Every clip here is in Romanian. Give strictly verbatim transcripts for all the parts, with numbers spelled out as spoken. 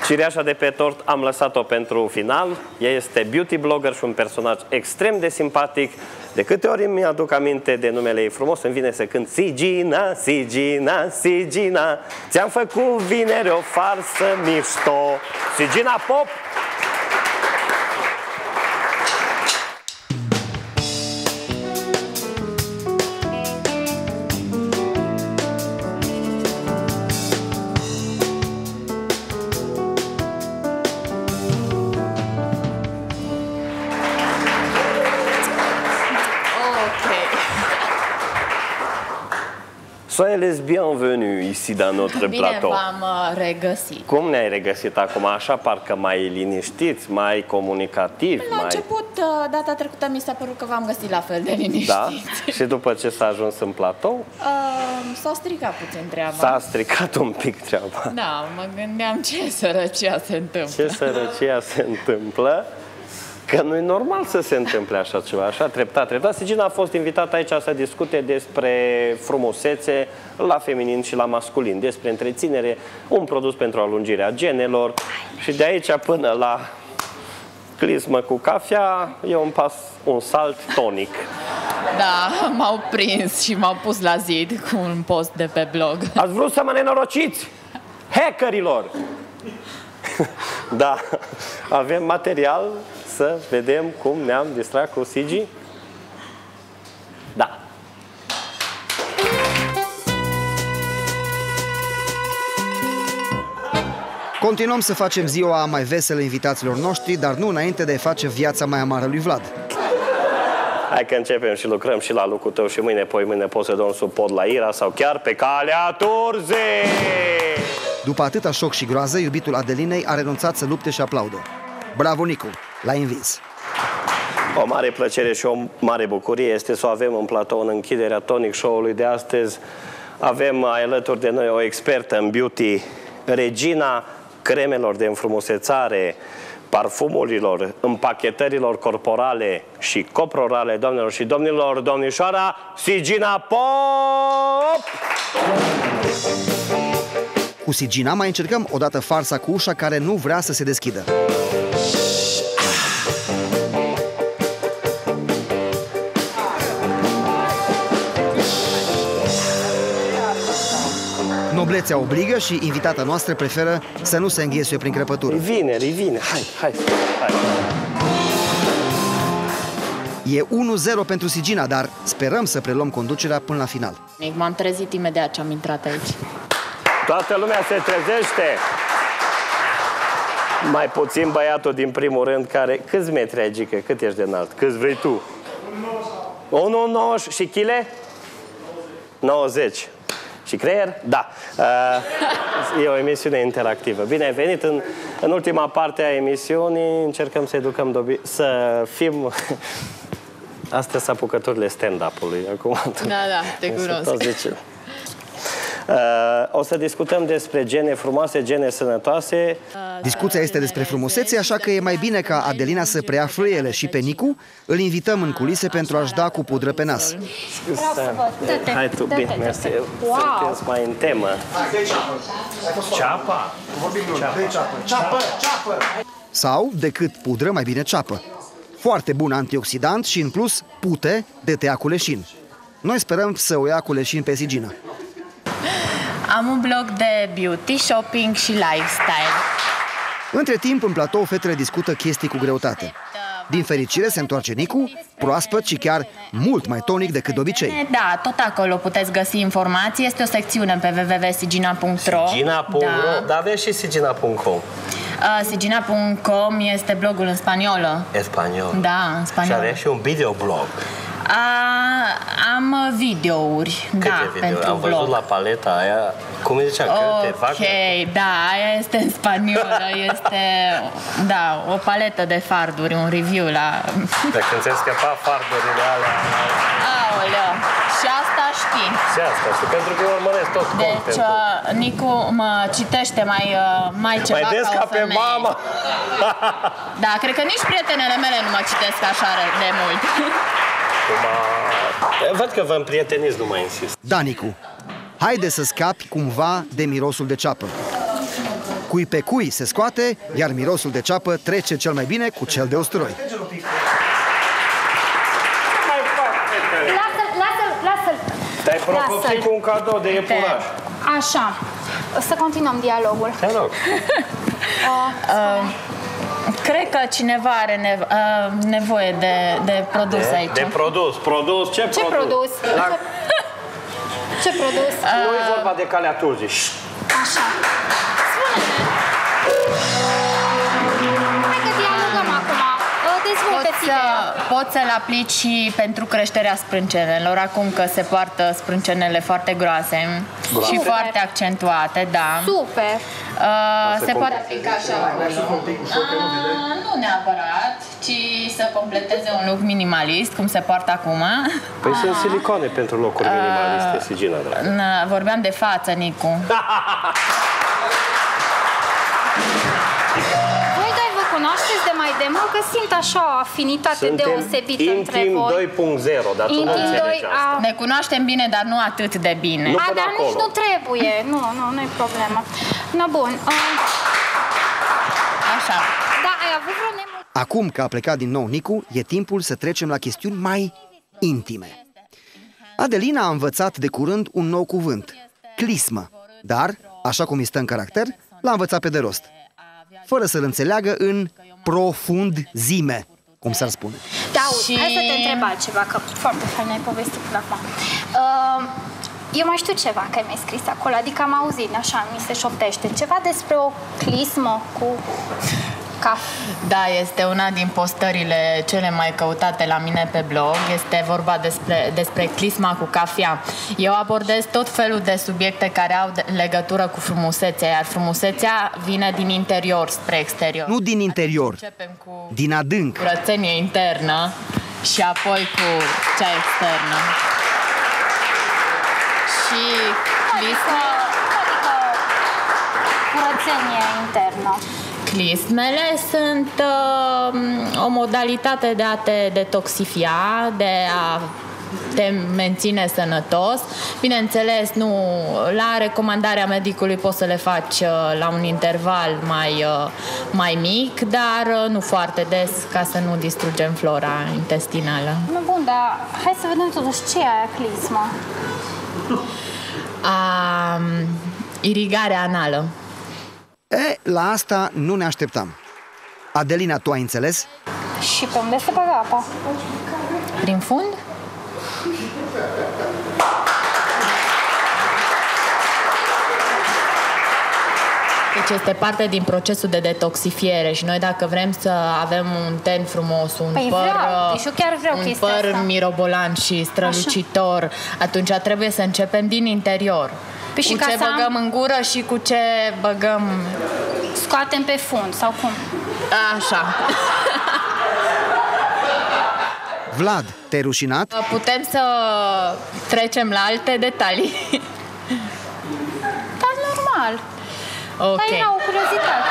Cireașa de pe tort am lăsat-o pentru final. Ea este beauty blogger și un personaj extrem de simpatic. De câte ori îmi aduc aminte de numele ei frumos, îmi vine să cânt Sigina, Sigina, Sigina, ți-am făcut vineri o farsă mișto. Sigina Pop! Soyez les bienvenus ici dans notre Bine plateau. v-am regăsit. Cum ne-ai regăsit acum? Așa parcă mai liniștiți, mai comunicativ? La mai... început, data trecută, mi s-a părut că v-am găsit la fel de liniștiți. Da? Și după ce s-a ajuns în platou? Uh, S-a stricat puțin treaba. S-a stricat un pic treaba. Da, mă gândeam ce sărăcia se întâmplă. Ce sărăcia se întâmplă? Că nu e normal să se întâmple așa ceva, așa, treptat, treptat. Sigina a fost invitată aici să discute despre frumusețe la feminin și la masculin, despre întreținere, un produs pentru alungirea genelor și de aici până la clismă cu cafea e un pas, un salt tonic. Da, m-au prins și m-au pus la zid cu un post de pe blog. Ați vrut să mă nenorociți? Hackerilor! Da, avem material să vedem cum ne-am distrat cu Sigi? Da. Continuăm să facem ziua mai veselă invitaților noștri, dar nu înainte de a face viața mai amară lui Vlad. Hai că începem și lucrăm și la lucrul tău și mâine, poi mâine poți să dăm sub pod la Ira sau chiar pe calea Turzei! După atâta șoc și groază, iubitul Adelinei a renunțat să lupte și aplaudă. Bravo, Nicu! L-ai învins! O mare plăcere și o mare bucurie este să o avem în platou în închiderea Tonic Show-ului de astăzi. Avem alături de noi o expertă în beauty, regina cremelor de înfrumusețare, parfumurilor, împachetărilor corporale și coprorale, doamnelor și domnilor, domnișoara Sigina Pop! Cu Sigina mai încercăm odată farsa cu ușa care nu vrea să se deschidă. Noblețea obligă și invitata noastră preferă să nu se înghesuie prin crăpătură. Revine, revine, hai, hai, hai. E unu zero pentru Sigina, dar sperăm să preluăm conducerea până la final. M-am trezit imediat ce am intrat aici. Toată lumea se trezește. Mai puțin băiatul din primul rând care... Câți metri ai, Gică? Cât ești de înalt? Câți vrei tu? unu nouăzeci și chile? nouăzeci. Și creier? Da. E o emisiune interactivă. Bine ai venit. În, în ultima parte a emisiunii încercăm să educăm, să fim... Astea sunt apucăturile stand-up-ului. Acum, da, da, te cunosc. Uh, o să discutăm despre gene frumoase, gene sănătoase. Discuția este despre frumusețe, așa că e mai bine ca Adelina să preia frâiele și pe Nicu îl invităm în culise pentru a-și da cu pudră pe nas. Hai tu, bine, mersi. Sunteți mai în temă. Ceapa? Ceapă, ceapă. Sau, decât pudră, mai bine ceapă. Foarte bun antioxidant și, în plus, pute de tăia cu leșin. Noi sperăm să o ia cu leșin pe Sigina. Am un blog de beauty, shopping și lifestyle. Între timp, în platou, fetele discută chestii cu greutate. Din fericire, se întoarce Nicu, proaspăt și chiar mult mai tonic decât de obicei. Da, tot acolo puteți găsi informații. Este o secțiune pe w w w punct sigina punct ro. Sigina punct ro, da. Dar avem și sigina punct com. Uh, sigina punct com este blogul în spaniolă. În spaniol? Da, în spaniolă. Și are și un videoblog. Uh, am videouri. Câte da, videouri? pentru Am văzut blog. la paleta aia, cum îi zicea, Ok, câte fac? da, aia este în spaniolă. Este, da, o paletă de farduri, un review la... Dacă ți-ai scăpat fardurile alea... Aoleu, și asta știi. Și asta știi, pentru că eu urmăresc tot Deci, contentul. Nicu mă citește mai, mai ceva mai des ca, ca o pe femeie. mama. Da, cred că nici prietenele mele nu mă citesc așa de mult. Văd că vă împrieteniți, nu mai insist. Da, Nicu, haide să scapi cumva de mirosul de ceapă. Cui pe cui se scoate, iar mirosul de ceapă trece cel mai bine cu cel de usturoi. Lasă-l, lasă-l, lasă-l. Te-ai propus cu un cadou de iepuraș. Așa. Să continuăm dialogul. Te rog. Uh, cred că cineva are nevo uh, nevoie de, de produs de, aici. De produs. Produs? Ce, Ce produs? produs? La... Ce produs? Uh, nu e vorba de calea turzii. Așa. Spune-ne. Hai că dialogăm acum. Dezvoltă-ți Poți, ideea. să, poți să-l aplici și pentru creșterea sprâncenelor, acum că se poartă sprâncenele foarte groase, groase? și foarte accentuate, da. Super! Uh, se poate aplica așa acolo. Uh, nu neapărat, ci să completeze un look minimalist, cum se poartă acum. Păi sunt silicoane pentru locuri minimaliste, Sigina, dragă. Uh, vorbeam de față, Nicu. Cunoașteți de mai demult că simt așa o afinitate Suntem deosebită între voi. Intim doi punct zero, dar tu nu înțelegi asta. Ne cunoaștem bine, dar nu atât de bine. Nu A, până dar acolo. nici nu trebuie. Nu, nu, nu e problemă. No, bun. Uh... Așa. Da, ai avut vreo nemul... Acum că a plecat din nou Nicu, e timpul să trecem la chestiuni mai intime. Adelina a învățat de curând un nou cuvânt, clismă, dar, așa cum îi stă în caracter, l-a învățat pe de rost, fără să-l înțeleagă în profunzime, cum s-ar spune. Da, Și... hai să te întreb altceva, că foarte fain ai povestit până acum. Uh, eu mai știu ceva, că mi-ai scris acolo, adică am auzit, așa, mi se șoptește, ceva despre o clismă cu cafea. Da, este una din postările cele mai căutate la mine pe blog. Este vorba despre, despre clisma cu cafea. Eu abordez tot felul de subiecte care au legătură cu frumusețea, iar frumusețea vine din interior spre exterior. Nu din interior, Începem cu din adânc. curățenie internă și apoi cu cea externă. Și clisma... Adică curățenie internă. Clismele sunt uh, o modalitate de a te detoxifia, de a te menține sănătos. Bineînțeles, nu, la recomandarea medicului poți să le faci uh, la un interval mai, uh, mai mic, dar uh, nu foarte des, ca să nu distrugem flora intestinală. Nu, bun, dar hai să vedem totuși ce e aia clismă. Uh, irigarea anală. E, la asta nu ne așteptam. Adelina, tu ai înțeles? Și pe unde se băga apa? Prin fund? Deci este parte din procesul de detoxifiere și noi dacă vrem să avem un ten frumos, un Păi păr, vreau, deci eu chiar vreau un chestia păr asta. mirobolant și strălucitor, așa, atunci trebuie să începem din interior. Păi și cu ca ce să am- băgăm în gură și cu ce băgăm... Scoatem pe fund, sau cum? Așa. Vlad, te-ai rușinat? Putem să trecem la alte detalii. Dar normal. Ok. Dar era o curiozitate.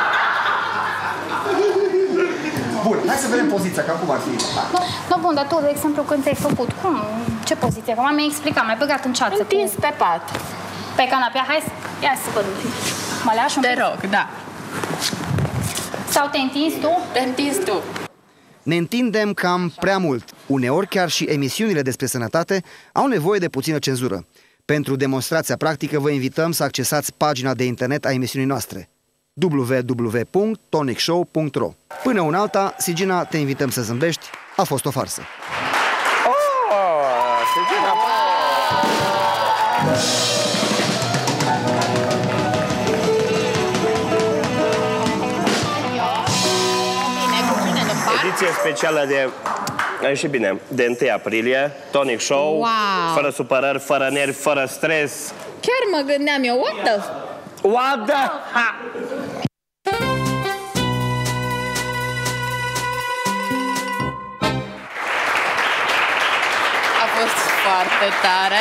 Bun, hai să vedem poziția, că acum ar fi. No, no, bun, dar tu, de exemplu, când ți-ai făcut, cum? Ce poziție? Acum mi-ai explicat, mai băgat în ceață. Întins cu... pe pat. Pe canapea, hai să... Ia să văd. Mă lași un Te pic? rog, da. Sau te întinzi tu? Te întinzi tu. Ne întindem cam prea mult. Uneori chiar și emisiunile despre sănătate au nevoie de puțină cenzură. Pentru demonstrația practică vă invităm să accesați pagina de internet a emisiunii noastre w w w punct tonic show punct r o. Până una alta, Sigina, te invităm să zâmbești. A fost o farsă. Oh, Sigina! Bine, cu cine în part? Ediție specială de... Ai și bine, de întâi aprilie, Tonic Show, Wow. fără supărări, fără nervi, fără stres. Chiar mă gândeam eu, what the... What the... Ha! A fost foarte tare.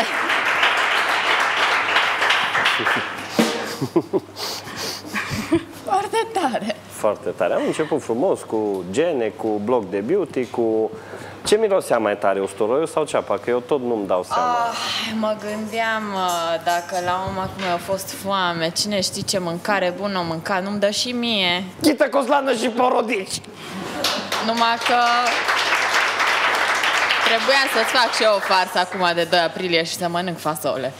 Foarte tare. Foarte tare. Am început frumos cu gene, cu blog de beauty, cu Ce mirosea mai tare, usturoiul sau ceapa? Că eu tot nu-mi dau seama. Ah, mă gândeam dacă la urmă cum mi-a fost foame, cine știe ce mâncare bună o mânca, nu-mi dă și mie. Chită cu slană și porodici. Numai că trebuia să-ți fac și eu o farsă acum de doi aprilie și să mănânc fasole.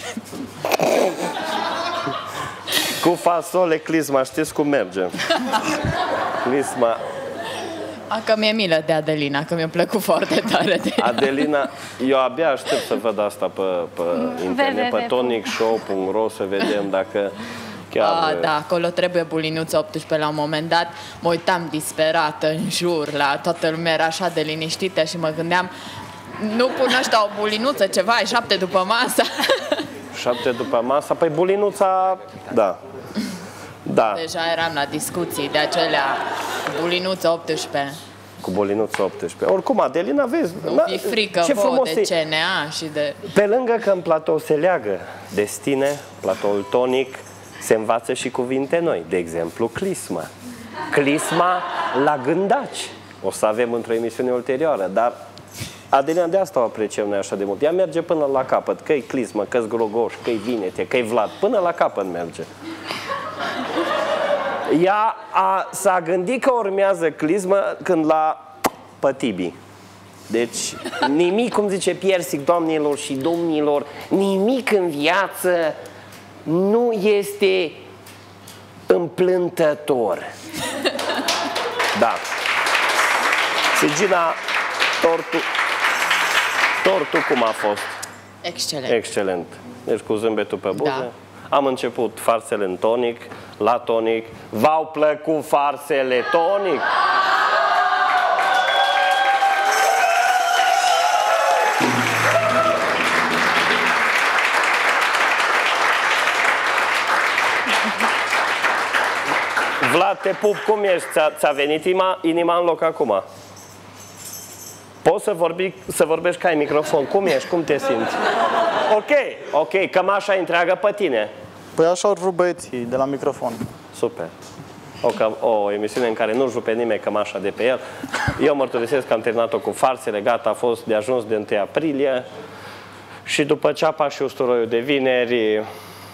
Cu fasole, clisma, știți cum merge? Clisma. A, că mi-e milă de Adelina, că mi-a plăcut foarte tare de ea. Adelina, eu abia aștept să văd asta pe, pe internet, pe tonic show punct ro, să vedem dacă chiar... A, da, acolo trebuie bulinuță optsprezece la un moment dat. Mă uitam disperată în jur, la toată lumea era așa de liniștită și mă gândeam, nu pun ăștia o bulinuță, ceva, e șapte după masa. Șapte după masa, păi bulinuța, da. Da. Deja eram la discuții de acelea bulinuță optsprezece. Cu bulinuță optsprezece. Oricum, Adelina, vezi... Nu fi frică vouă de C N A și de... Pe lângă că în platou se leagă destine, platoul tonic, se învață și cuvinte noi. De exemplu, clisma. Clisma la gândaci. O să avem într-o emisiune ulterioară, dar Adelina, de asta o apreciem noi așa de mult. Ea merge până la capăt, că-i clismă, că-i Grogoș, că-i Vinete, că-i Vlad, până la capăt merge. Ea a, s-a gândit că urmează clismă când la pătibii. Deci nimic, cum zice Piersic, doamnelor și domnilor, nimic în viață nu este împlântător. Da. Sigina, tortul, tortul cum a fost? Excelent. Excelent. Deci cu zâmbetul pe buze. Da. Am început farsele în tonic, la tonic. V-au plăcut farsele tonic? Vlad, te pup, cum ești? Ți-a venit inima, inima în loc acum? Poți să, vorbi, să vorbești ca ai microfon. Cum ești? Cum te simți? Ok, ok. Cămașa întreagă pe tine. Păi așa au vrut băieții de la microfon. Super. O, o emisiune în care nu rupe nimeni cămașa de pe el. Eu mărturisesc că am terminat-o cu farsele. Gata, a fost de ajuns de întâi aprilie. Și după ceapa și usturoiul de vineri,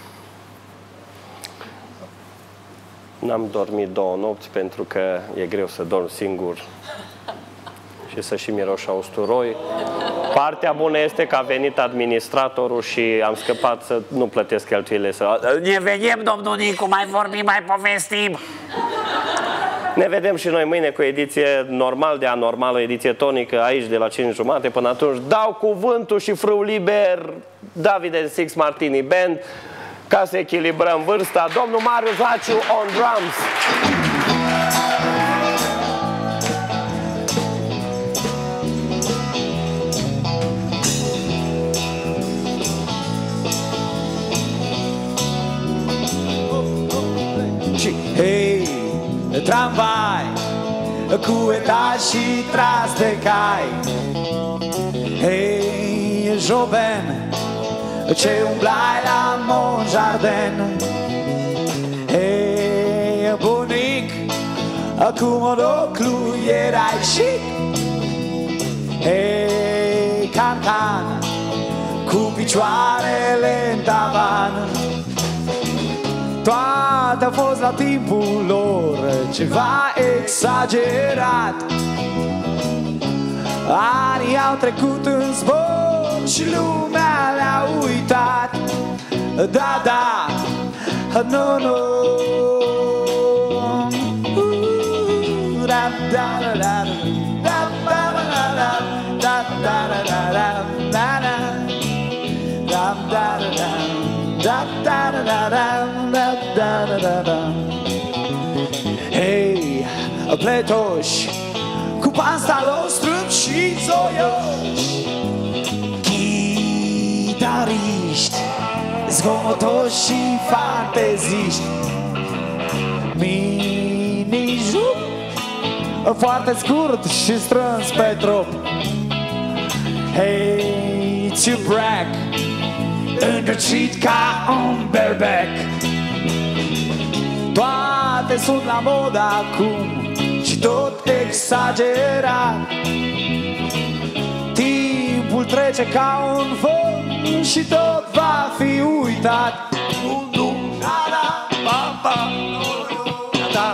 n-am dormit două nopți pentru că e greu să dorm singur și să și miroșa usturoi. Partea bună este că a venit administratorul și am scăpat să nu plătesc cheltuielile. Să... Ne vedem, domnul Nicu, mai vorbim, mai povestim. Ne vedem și noi mâine cu ediție normal de anormal, o ediție tonică aici de la cinci jumate. Până atunci dau cuvântul și frâu liber David and Six Martini Band ca să echilibrăm vârsta. Domnul Marius Vaciu on drums. Hei, tramvai cu etaj și tras de cai. Hei, joven, ce umblai la Monjardin. Hei, bunic, cu monoclu erai chic. Hei, cancan, cu picioarele în tavan. Toate au fost la timpul lor ceva exagerat. Anii au trecut în zbor și lumea le-a uitat. Da, da, nu, nu. Da, da, da, da, da, da, da, da, da, da, da, da, da, da. Da, da, da, da, da, da, da, da, da. Hei, pletoși, cu pantaloni strâmbi și zoioși, chitariști, zgomotoși și fanteziști, mini-jup, foarte scurt și strâns pe trup. Hei, to brag, îndrăcit ca un berbec. Toate sunt la modă acum și tot exagerat. trece ca un foc și tot va fi uitat. Nu, nu, da, da, ba, ba, da,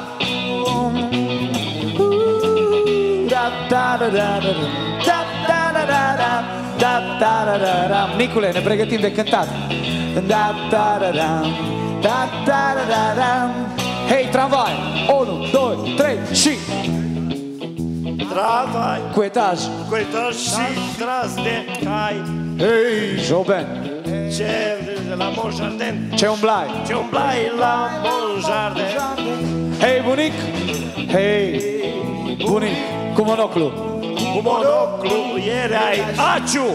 da, da, da, da, da, da, da, da, da, da, da, da. Nicule, ne pregătim de cântat. Da, da, da, da, da, da, da, da. Hei, tramvai! unu, doi, trei și... Tramvai Cu etaj. cu etaj și tras de cai. Hei, Joben! Ce la Mon Jardin, Ce umblai? ce umblai la Mon Jardin. Hei, bunic! Hei, bunic! Cu monoclu. Cu monoclu ieri ai aciu.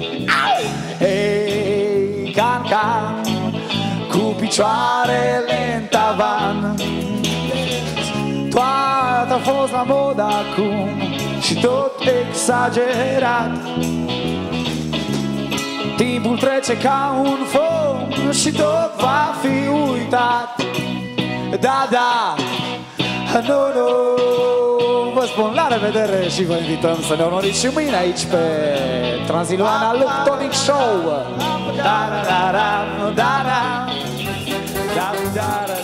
Hei, can, can, cu picioarele în tavan. Toată a fost la modă acum și tot exagerat. Timpul trece ca un foc și tot va fi uitat. Da, da, nu, nu. Vă spun la revedere și vă invităm să ne onoriți și mâine aici pe Transilvania Luptonic Show. Da, da, da, da, da, da, da, da, da.